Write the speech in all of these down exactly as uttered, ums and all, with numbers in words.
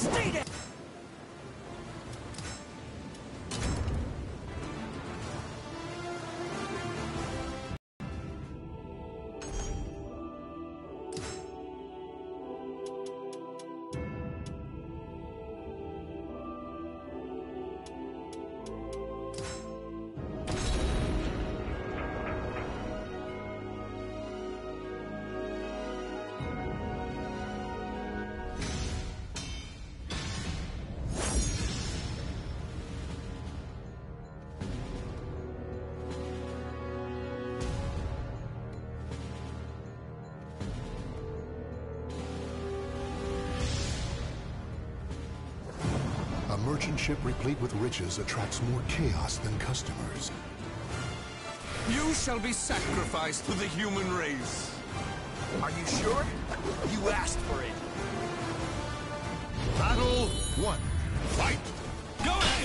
Stay down! A merchant ship replete with riches attracts more chaos than customers. You shall be sacrificed to the human race. Are you sure? You asked for it. Battle one. Fight! Go ahead!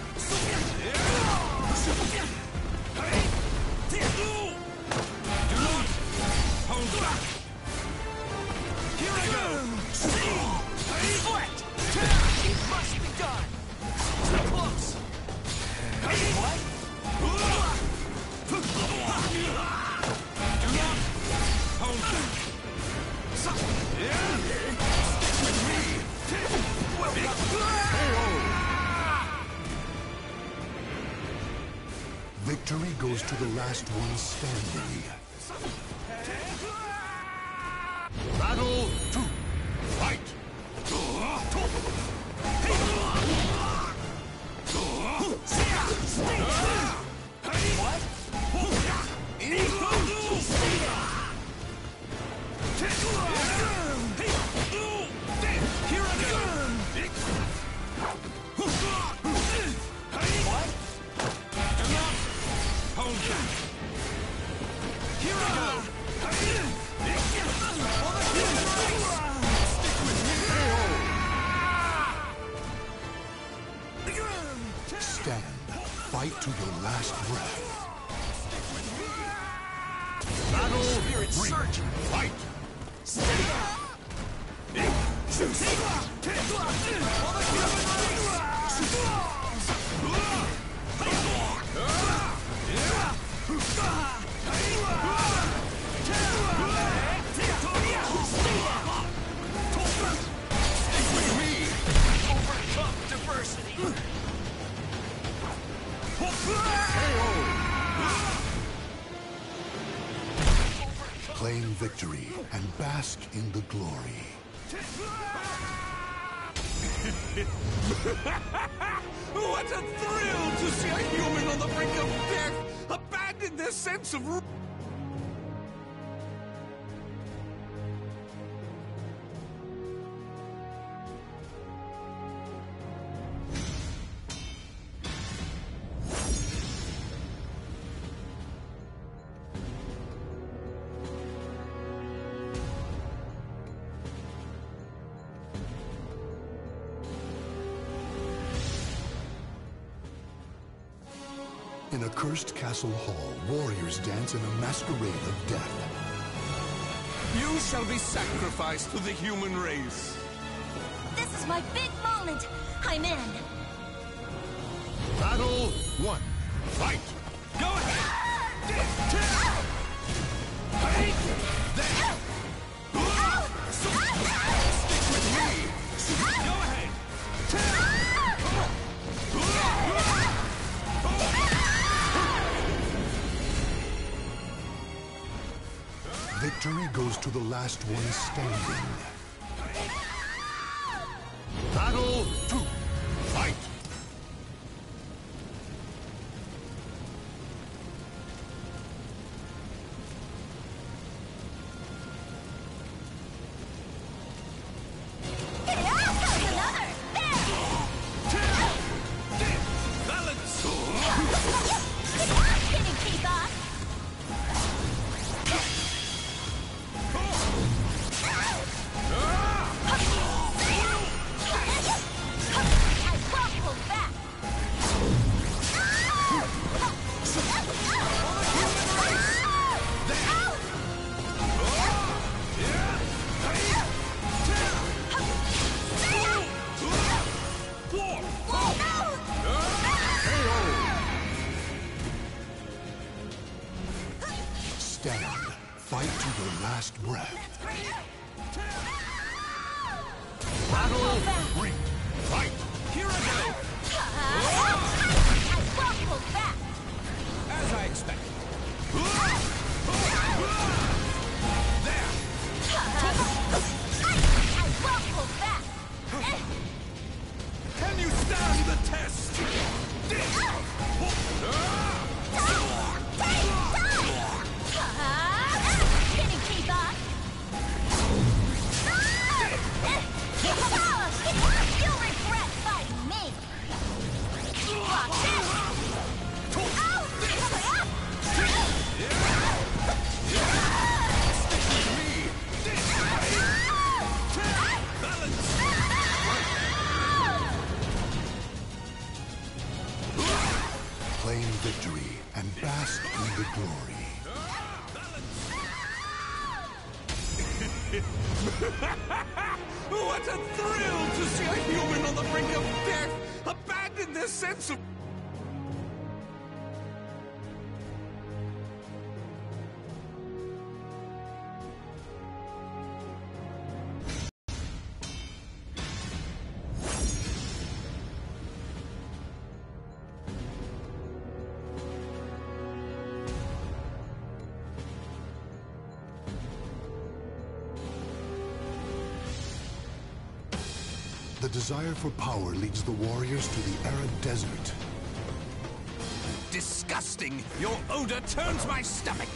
Do not hold back! Here I go! Deflect! It must be done! Too close! What? Do not hold back! Stick with me! Victory goes to the last one standing. Battle two. Fight! What? Here I go! What? Do not hold back! Here I go! Stand. Fight to your last breath. Battle Spirit three. surgeon! Fight! Overcome diversity! Claim victory and bask in the glory. What a thrill to see a human on the brink of death abandon their sense of... In a cursed castle hall, warriors dance in a masquerade of death. You shall be sacrificed to the human race. This is my big moment! I'm in! Battle one. Fight! Go ahead! Stick with me! Go ahead! Victory goes to the last one standing. Battle two. Fight! stand. Fight to your last breath. Battle three. Fight. Here I go. I won't hold back. As I expected. There. I won't hold back. Can you stand the test? Can you keep up? You'll regret fighting me. Watch this. Claim victory and bask in the glory. What a thrill to see a human on the brink of death abandon their sense of... The desire for power leads the warriors to the arid desert. Disgusting! Your odor turns my stomach!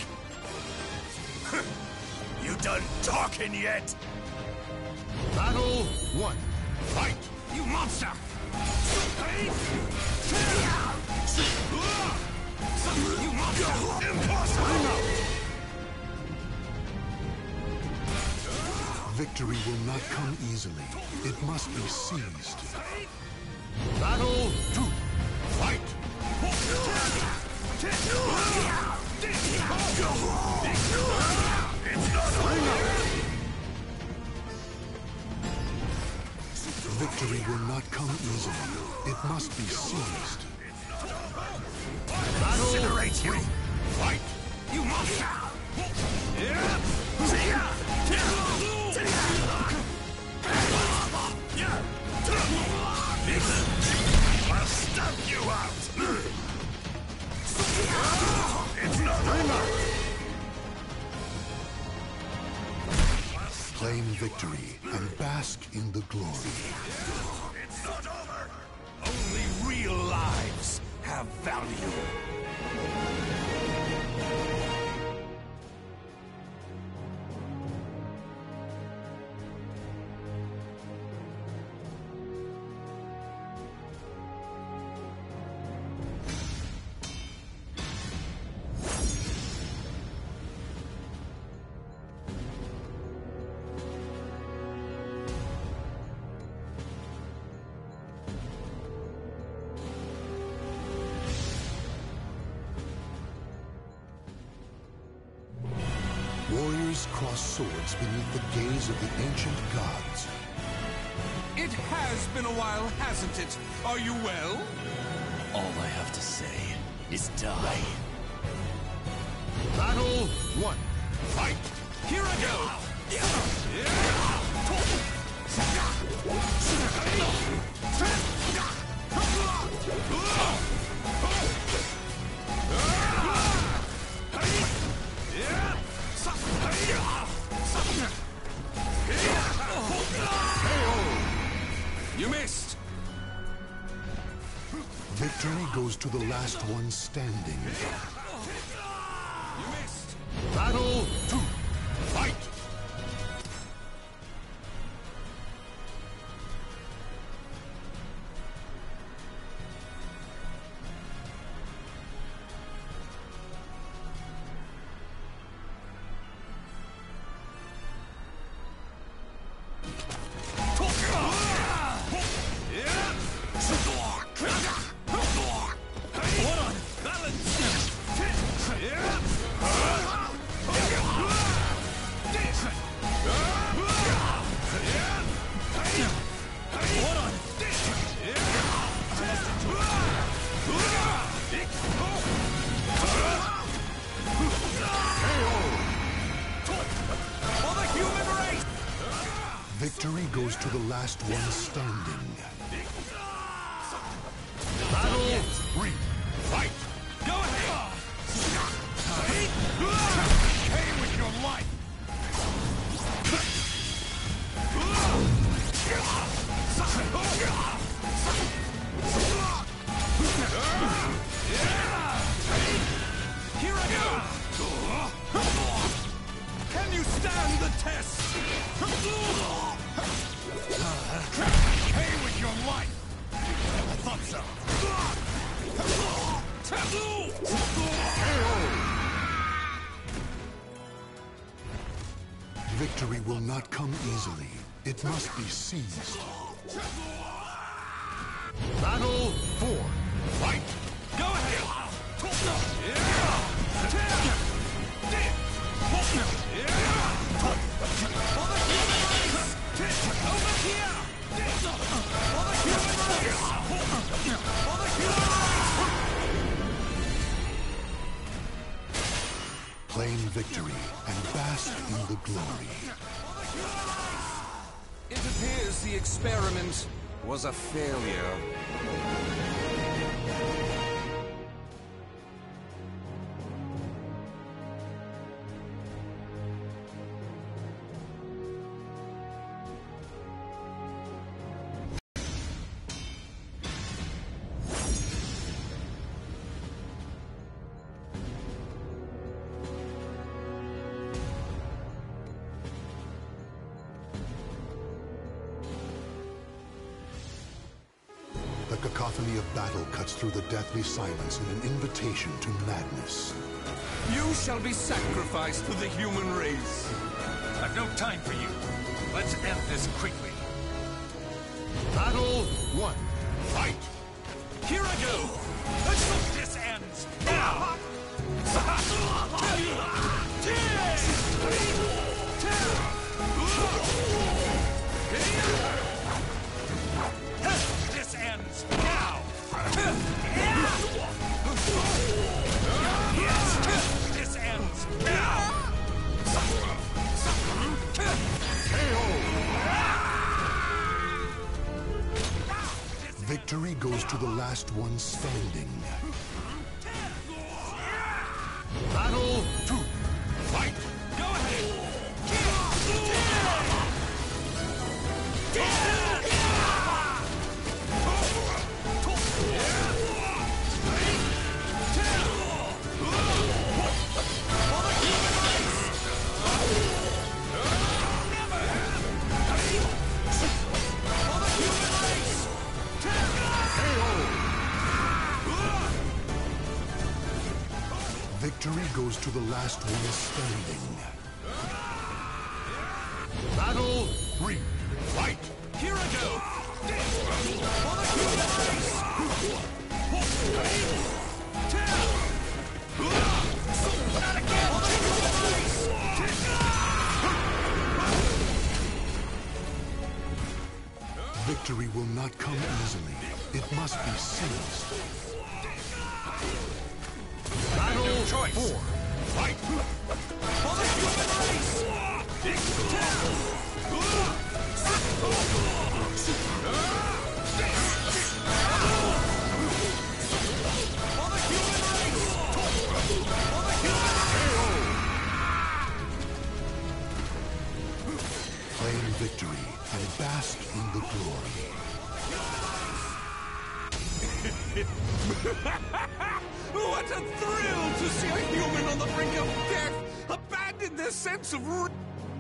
You done talking yet? Battle one. Fight! You monster! You monster! Impossible! Victory will not come easily. It must be seized. Battle two. Fight! Victory will not come easily. It must be seized. Incinerate you! Fight! You monster! I'll stamp you out! It's not over! Claim victory and bask in the glory. It's not over! Only real lives have value. Warriors cross swords beneath the gaze of the ancient gods. It has been a while, hasn't it? Are you well? All I have to say is die. Battle one. Fight! Here I go! You missed! Victory goes to the last one standing. You missed! Battle two. Fight! K O Victory goes to the last one standing. Battle three. Fight! Go ahead! Pay with your life! Here I go! Can you stand the test? Pay with your life! I thought so. Victory will not come easily. It must be seized. Battle four. Fight! Go ahead! Over here! Claim victory and bask in the glory. It appears the experiment was a failure. The cacophony of battle cuts through the deathly silence in an invitation to madness. You shall be sacrificed to the human race. I've no time for you. Let's end this quickly. Battle one. Fight! Here I go! Let's hope this ends now! This ends now! Yes! This ends now! Victory goes to the last one standing. Battle two. Fight! Go ahead! Victory goes to the last one standing. Battle three. Fight! Here I go! Victory will not come easily. It must be seized. Battle choice. Four. Fight! For the human race! Claim victory and bask in the glory. What a thrill to see a human on the brink of death abandon their sense of r-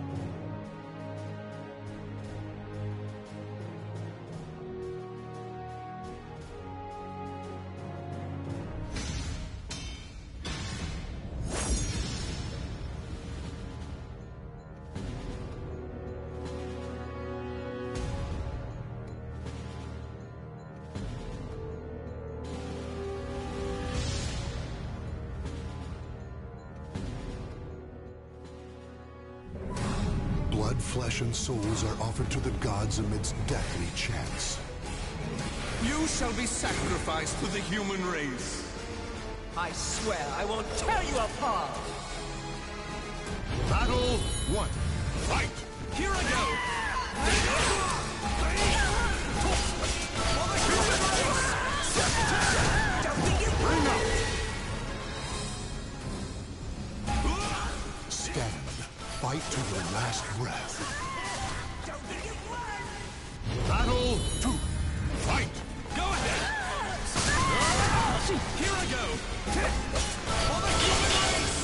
Blood, flesh, and souls are offered to the gods amidst deathly chants. You shall be sacrificed to the human race. I swear I won't tear you apart! Battle one. Fight! Here I go! Stand. Fight to your last breath. Battle two. Fight. Go ahead. Here I go. For the human race.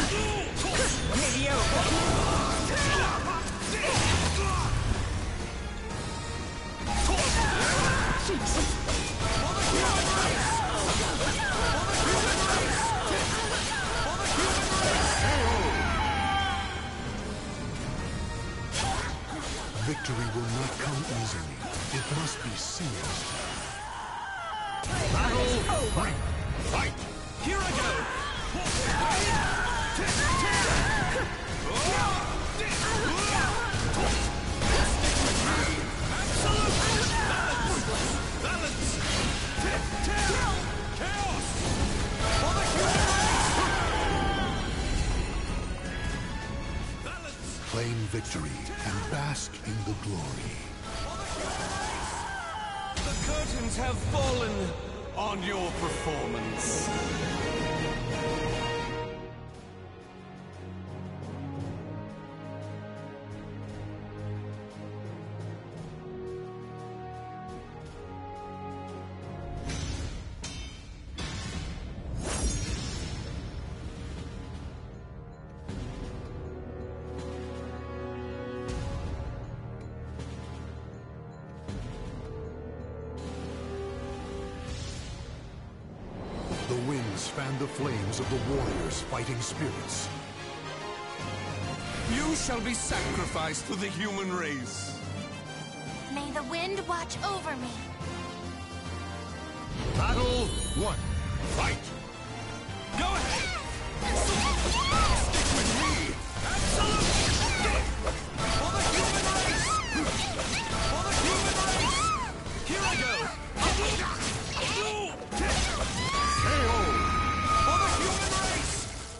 Victory will not come easily. It must be seized. Battle three. Fight. Here I go. Balance. Chaos. For the human race. Balance. Claim victory and bask in the glory. The curtains have fallen on your performance. The winds fan the flames of the warriors' fighting spirits. You shall be sacrificed to the human race. May the wind watch over me. Battle one. Fight. Go ahead. Stick with me. Absolute. For the human race. For the human race. Here I go. For the human race.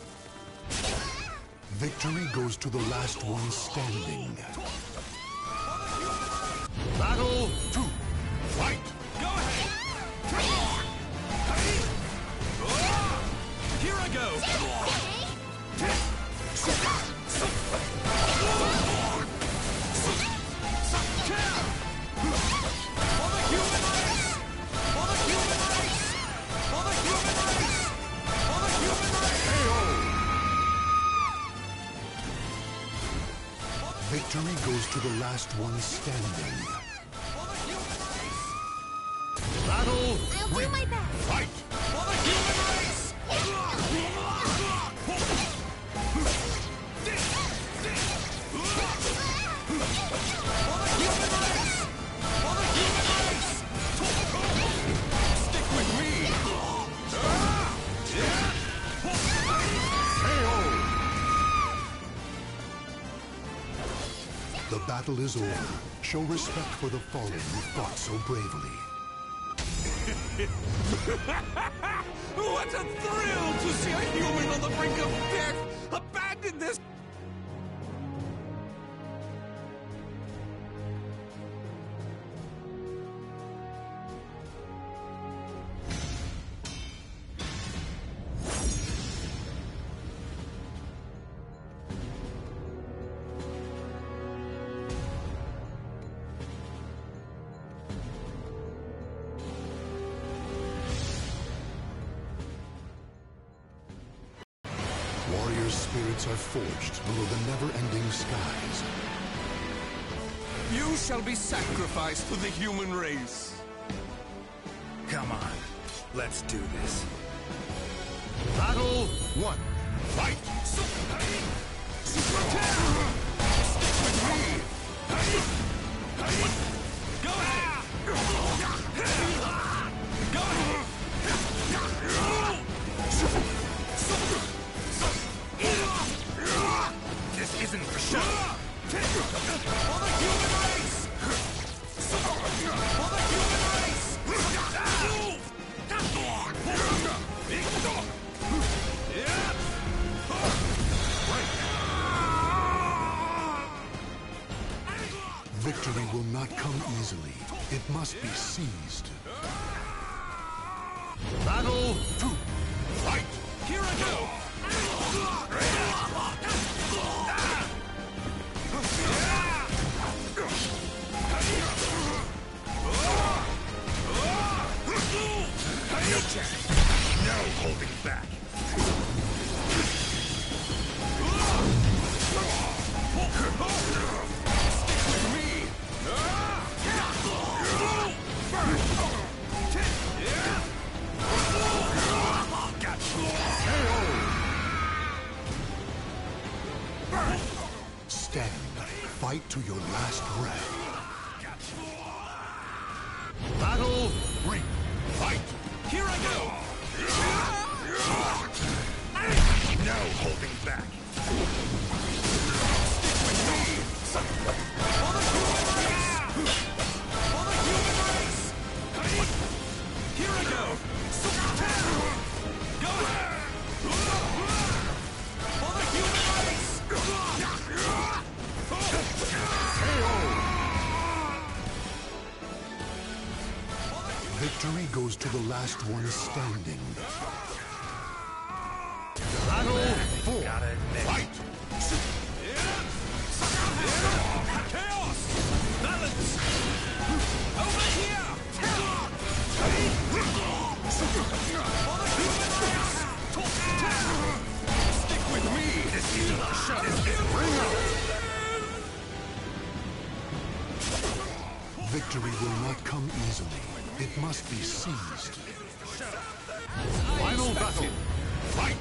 Victory goes to the last one standing. Battle two. Fight. Go ahead. Here I go. For the human race. For the human race. For the human race. For the human race. Victory goes to the last one standing. Battle I'll do my best. fight for the human race. For the human race. For the human race. Stick with me. The battle is over. Show respect for the fallen who fought so bravely. What a thrill to see a human on the brink of death abandon this. Warriors' spirits are forged below the never-ending skies. You shall be sacrificed to the human race. Come on, let's do this. Battle one. Fight. Stick with me. Go ahead. Go ahead. This isn't for show. For the human race. For the human race. Victory will not come easily. It must be seized. Battle two. Fight! Here I go! No holding back. Stand. Fight to your last breath. Battle three. Fight! Here I go! No holding back. For the human race! For the human race! Here I go! Go ahead! For the human race! Victory goes to the last one standing. Battle four. Gotta admit. Fight! Chaos! Balance! Over here! For the human race! Stick with me! This isn't a show. This is bring up. Victory will not come easily. It must be seized. Final battle! Fight!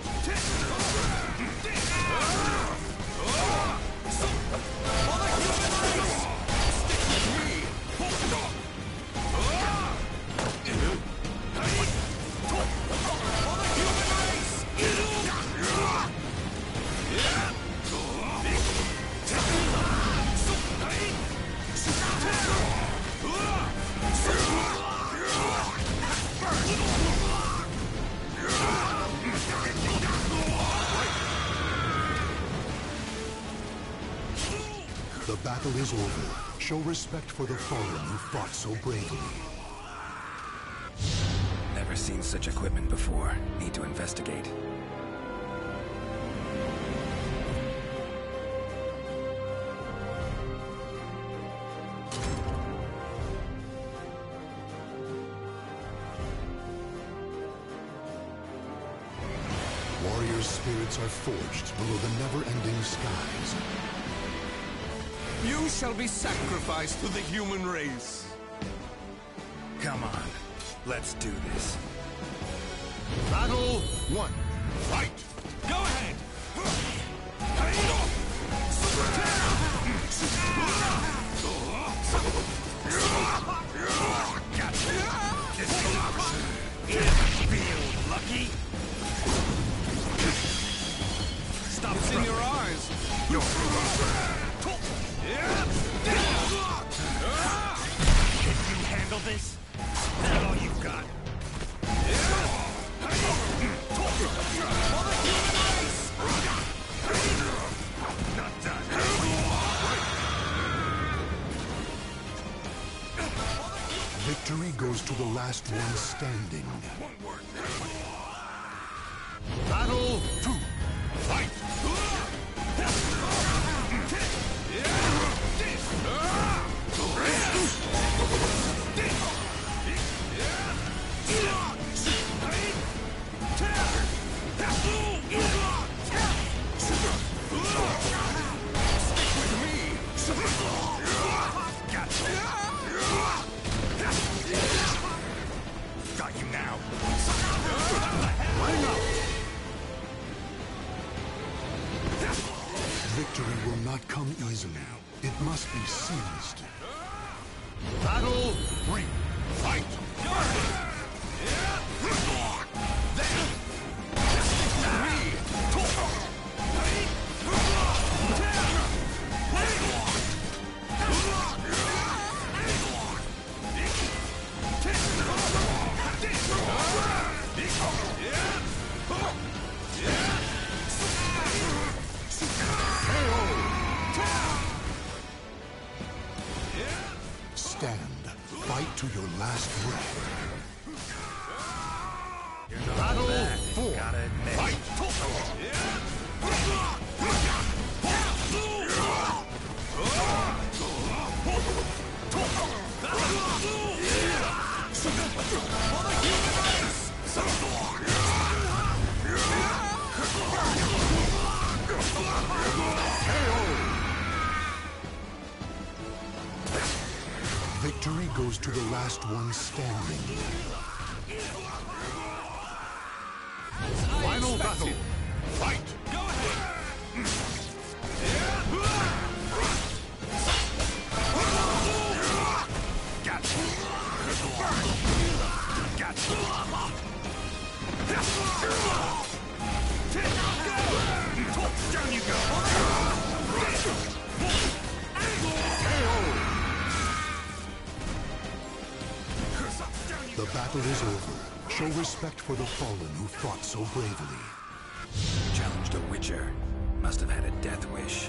For the human race! Stick with me! For the human race! The battle is over. Show respect for the fallen who fought so bravely. Never seen such equipment before. Need to investigate. Warriors' spirits are forged below the never-ending skies. You shall be sacrificed to the human race. Come on. Let's do this. Battle one. Fight! Go ahead! Feel lucky? Stop in your eyes. Can you handle this? That's all you've got. Not done. Victory goes to the last one standing. Battle two. Fight! Got you now. Victory will not come easily. It must be seized. Battle three. Fight! Yeah! last breath. Battle four. Gotta admit. Fight! Victory goes to the last one standing. Final battle! Fight! Go ahead! Gotcha. Gotcha. Down you go. The battle is over. Show respect for the fallen who fought so bravely. Challenged a Witcher. Must have had a death wish.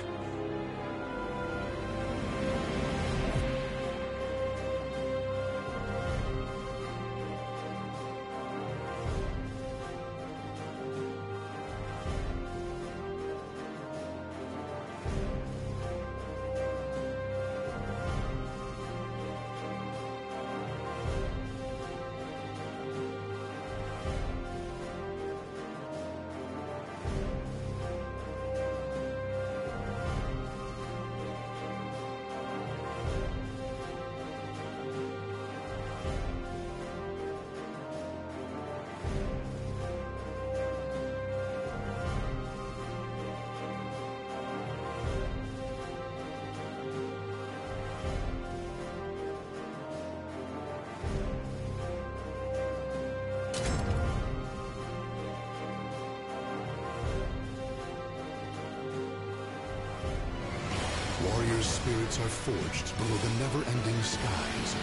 Warriors' spirits are forged below the never-ending skies.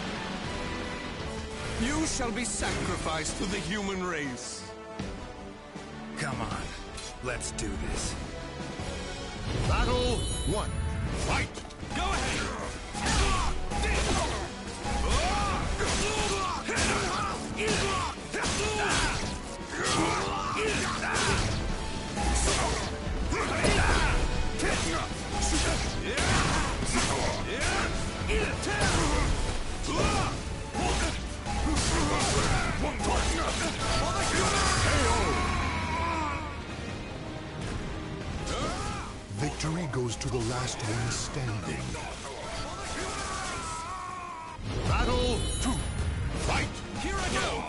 You shall be sacrificed to the human race. Come on. Let's do this. Battle one. Fight! Go ahead! Victory goes to the last one standing. Battle two. Fight! Here I go!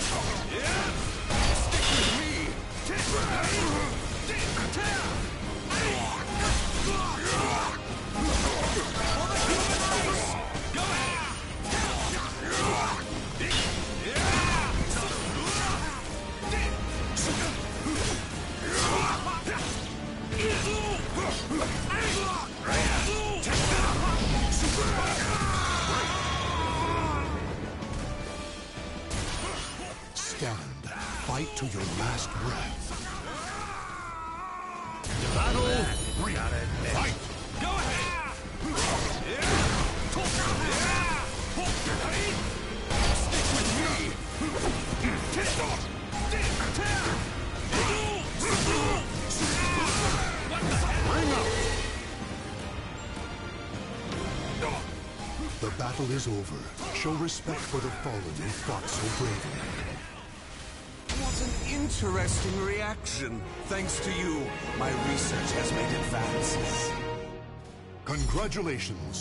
Stick with me! Go Stand. Fight to your last breath. Battle three. Fight! Go ahead! Stick with me! Bring up! The battle is over. Show respect for the fallen who fought so bravely. What an interesting reaction. Thanks to you, my research has made advances. Congratulations.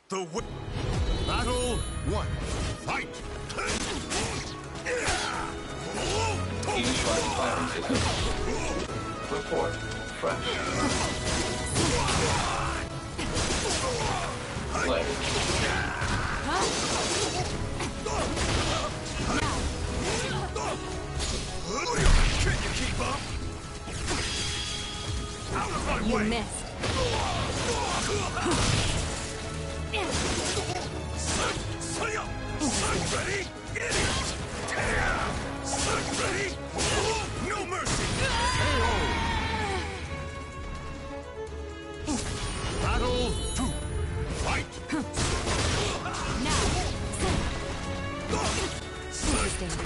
The wi- Battle one. Fight! Initializing firing system. Report fresh. Play. Can you keep up? Out of my You way! missed. Say up! Sun ready? Idiot! Sun ready? No mercy! Battle two. Fight! Now. Interesting.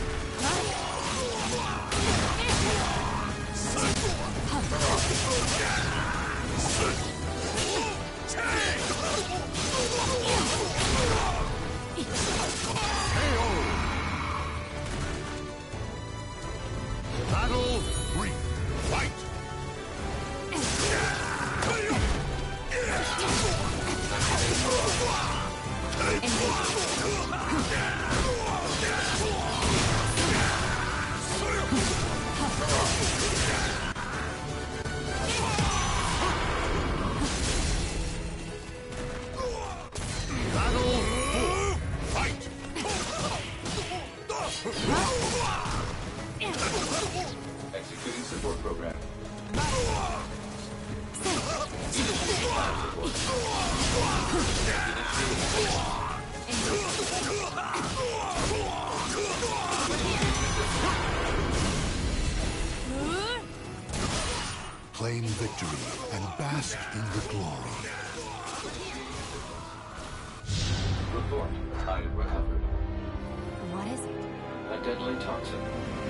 Battle three. Fight! Battle four. Fight! Executing support program. Claim victory and bask in the glory. Report. Target recovered. What is it? A deadly toxin.